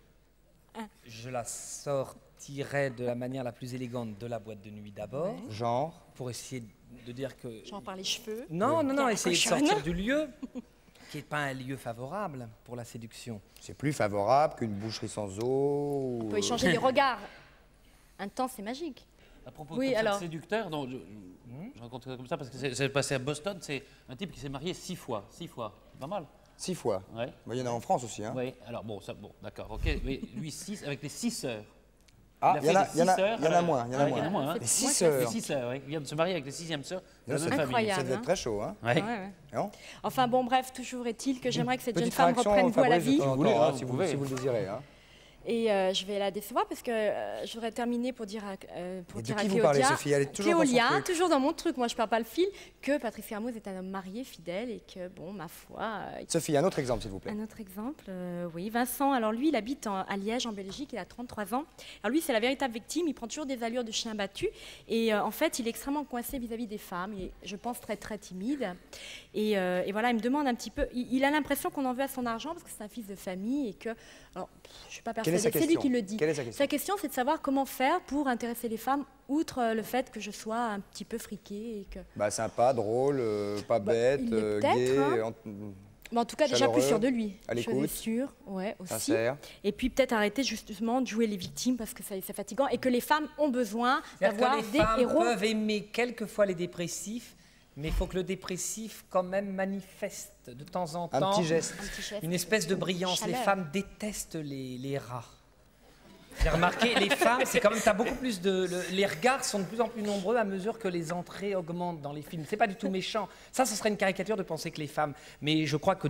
Je la sortirais de la manière la plus élégante de la boîte de nuit d'abord. Genre? Pour essayer de dire que... Genre par les cheveux? Non, essayer de cochonne. sortir du lieu, qui n'est pas un lieu favorable pour la séduction. C'est plus favorable qu'une boucherie sans eau. On peut échanger des regards. Intense et magique. À propos Oui, de alors. séducteur, je raconte ça comme ça parce que c'est passé à Boston, c'est un type qui s'est marié 6 fois. 6 fois, pas mal. 6 fois. Ouais. Il y en a en France aussi. Hein. Oui, alors bon, d'accord, ok. Mais lui, 6 avec les 6 sœurs. Ah, il y en a moins. Il y en a moins. Les 6 sœurs. Les 6 sœurs, oui. Il vient de se marier avec les 6e sœurs de la même Incroyable. famille. Ça devait être très chaud, hein? Ouais. Non? Enfin bon, bref, toujours est-il que j'aimerais que cette jeune Petite femme réaction, reprenne goût à la Fabrice, vie. de temps en voulez, temps, hein, si vous vous pouvez. le désirez. Hein. Et je vais la décevoir parce que je voudrais terminer pour dire à, Et de dire à qui vous parlez, Cléodia, Sophie? Elle est toujours dans son truc. toujours dans mon truc, moi je perds pas le fil, que Patrice Hermoz est un homme marié, fidèle et que, bon, ma foi... Sophie, un autre exemple, s'il vous plaît. Un autre exemple, oui, Vincent. Alors lui, il habite à Liège, en Belgique, il a 33 ans. Alors lui, c'est la véritable victime, il prend toujours des allures de chien battu. Et en fait, il est extrêmement coincé vis-à-vis des femmes, il est, je pense, très très timide. Et voilà, il me demande un petit peu, il a l'impression qu'on en veut à son argent parce que c'est un fils de famille et que... Alors, je ne suis pas Quelle est persuadée, sa c'est lui question qui le dit. Quelle est sa question? Sa question, c'est de savoir comment faire pour intéresser les femmes, outre le fait que je sois un petit peu friquée et que... Bah, sympa, drôle, pas bête, il l'est peut-être, gai, hein. Mais en tout cas, déjà chaleureux, plus sûr de lui. à Chose l'écoute, est sûre, ouais, aussi. sincère. Et puis peut-être arrêter justement de jouer les victimes parce que c'est fatigant et que les femmes ont besoin d'avoir les des femmes héros. peuvent aimer quelquefois les dépressifs, mais il faut que le dépressif quand même manifeste de temps en temps Un petit geste. une espèce de brillance. Les Chaleur. femmes détestent les rats. J'ai remarqué, les femmes, c'est quand même, t'as beaucoup plus les regards sont de plus en plus nombreux à mesure que les entrées augmentent dans les films. C'est pas du tout méchant. Ça, ce serait une caricature de penser que les femmes. Mais je crois que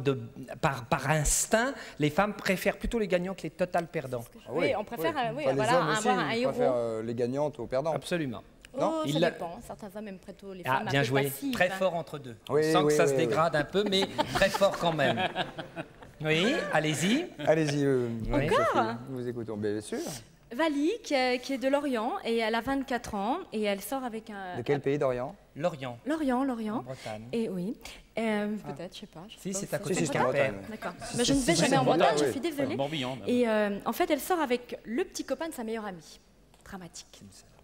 par instinct, les femmes préfèrent plutôt les gagnants que les total perdants. Ah Oui, on préfère oui, Enfin, voilà, les hommes aussi, avoir un ils héros. préfèrent les gagnantes aux perdants. Absolument. Oh, Il ça l'a- dépend. Certains hommes aiment plutôt les Ah, femmes bien un peu joué. passives. Très fort entre deux. Oui, On sent oui, que ça oui, se oui. dégrade un peu, mais très fort quand même. Oui, allez-y. Allez-y, Encore Sophie, nous vous écoutons, bien sûr. Vali, qui est de Lorient, et elle a 24 ans, et elle sort avec un... De quel pays d'Orient? Lorient. Lorient. En Bretagne. Et oui. Peut-être, je sais pas. Si, c'est pas à où côté Si, de c'est en Quimper. Bretagne. D'accord. Si, Mais je si, ne vais si, jamais c'est en en Bretagne, Bretagne, je oui. suis désolée. Morbihan, même. Et en fait, elle sort avec le petit copain de sa meilleure amie. Dramatique.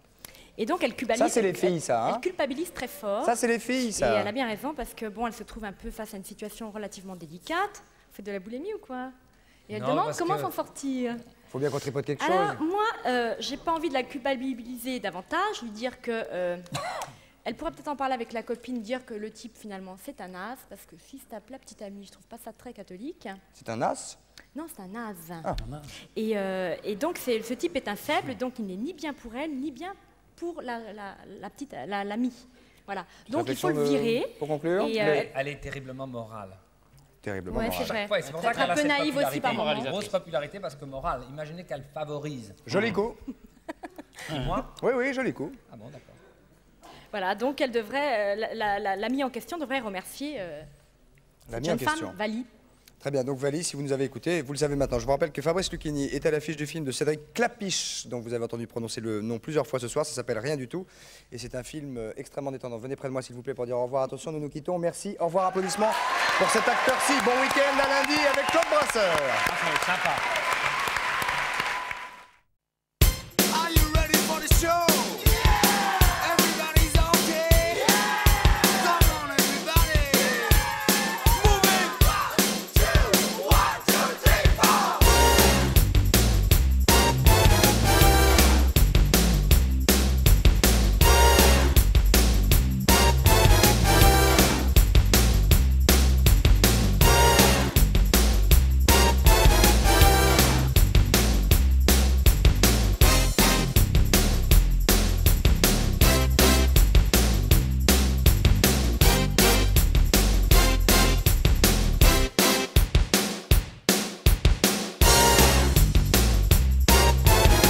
Et donc, elle culpabilise. Ça, c'est les filles, ça, hein. Elle culpabilise très fort. Ça, c'est les filles, Et ça. elle a bien raison parce que, bon, elle se trouve un peu face à une situation relativement délicate. Vous faites de la boulimie ou quoi? Et elle Non, demande parce comment que- s'en sortir. Faut bien qu'on tripote quelque Alors, chose. moi, j'ai pas envie de la culpabiliser davantage, lui dire que... elle pourrait peut-être en parler avec la copine, dire que le type, finalement, c'est un as, parce que si se tape la petite amie, je trouve pas ça très catholique. C'est un as? Non, c'est un as. Ah. Et donc, ce type est un faible, donc il n'est ni bien pour elle, ni bien pour l'amie. Voilà. Donc, il faut le virer. Pour conclure? Et, Elle est terriblement morale. Terriblement ouais, moral. c'est vrai. Ouais, c'est pour ça Peut-être qu'elle un a peu cette naïve aussi popularité. par moment. Une grosse popularité parce que morale. Imaginez qu'elle favorise. Joli coup. Moi Oui, joli coup. Ah bon, d'accord. Voilà, donc elle devrait, l'amie en question devrait remercier L'ami cette en jeune question. femme, Vali. Très bien, donc Vali, si vous nous avez écouté, vous le savez maintenant. Je vous rappelle que Fabrice Lucchini est à l'affiche du film de Cédric Clapiche, dont vous avez entendu prononcer le nom plusieurs fois ce soir. Ça s'appelle Rien du tout. Et c'est un film extrêmement détendant. Venez près de moi, s'il vous plaît, pour dire au revoir. Attention, nous nous quittons. Merci. Au revoir, applaudissements pour cet acteur-ci. Bon week-end à lundi avec Claude Brasseur. Ah, ça va être sympa.